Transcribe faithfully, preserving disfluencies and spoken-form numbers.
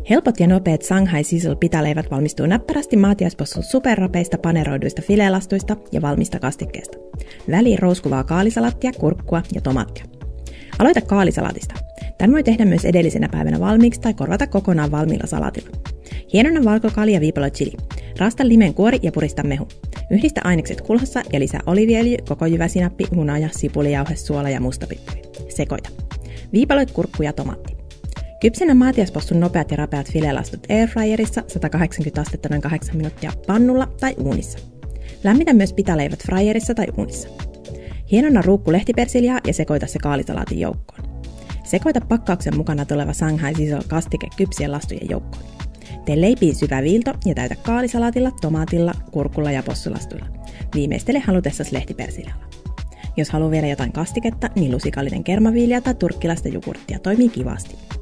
Helpot ja nopeat Shanghai Sizzle pitaleivät valmistuu näppärästi maatiaispossun superrapeista paneroiduista fileelastuista ja valmista kastikkeesta. Väliin rouskuvaa kaalisalattia, kurkkua ja tomaattia. Aloita kaalisalatista. Tän voi tehdä myös edellisenä päivänä valmiiksi tai korvata kokonaan valmiilla salatilla. Hienonna valkokaali ja viipalo chili. Raasta limen kuori ja purista mehu. Yhdistä ainekset kulhassa ja lisää oliiviöljy, koko jyväsinappi, hunaja, sipulijauhe, suola ja mustapippuri. Sekoita. Viipaloit, kurkku ja tomaatti. Kypsennä maatiaispossun nopeat ja rapeat fileelastut airfryerissa sata kahdeksankymmentä astetta noin kahdeksan minuuttia pannulla tai uunissa. Lämmitä myös pitaleivät fryerissa tai uunissa. Hienonna ruukku lehtipersiljaa ja sekoita se kaalisalaatin joukkoon. Sekoita pakkauksen mukana tuleva Shanghai Sizzle kastike kypsien lastujen joukkoon. Tee leipiin syvä viilto ja täytä kaalisalaatilla, tomaatilla, kurkulla ja possulastuilla. Viimeistele halutessas lehtipersiljalla. Jos haluaa vielä jotain kastiketta, niin lusikallinen kermaviiliä tai turkkilaista jogurttia toimii kivasti.